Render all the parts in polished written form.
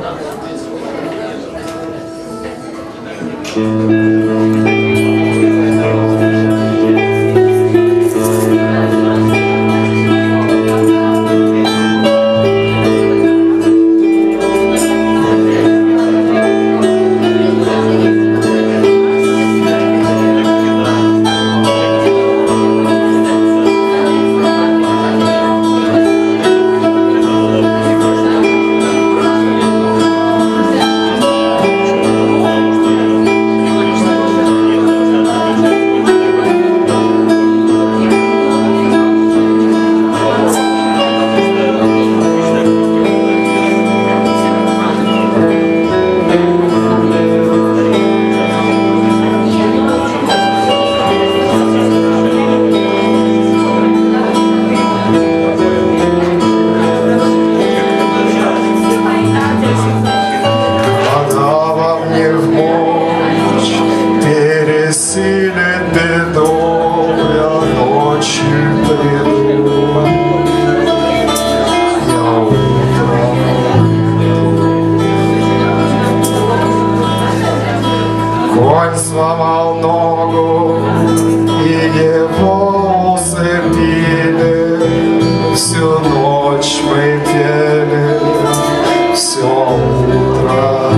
Конь сломал ногу, и его усыпили. Всю ночь мы пели, все утро.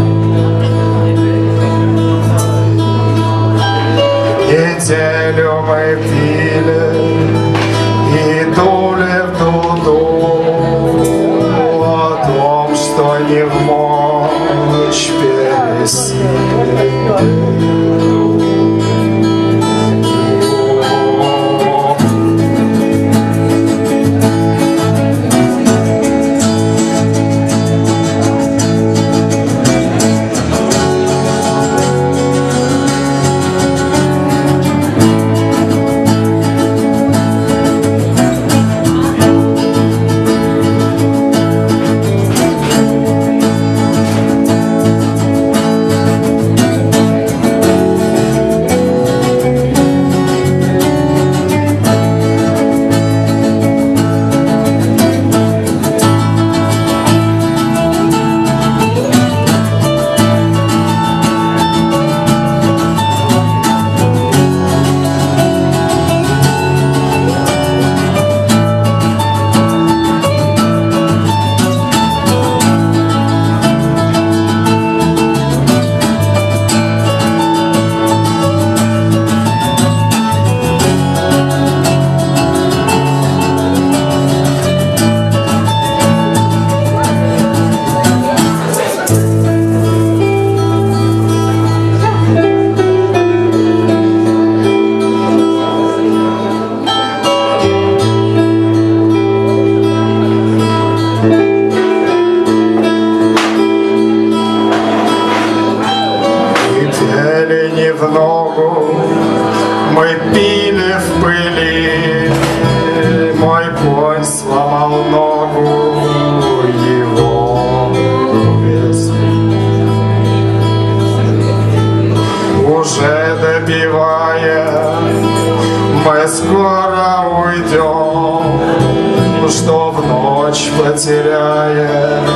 Неделю мы пили и дули в дуду о том, что не в мочь пересилить. Не в ногу, мы пили в пыли, мой конь сломал ногу, его увезли. Уже добивая, мы скоро уйдем, что в ночь потеряем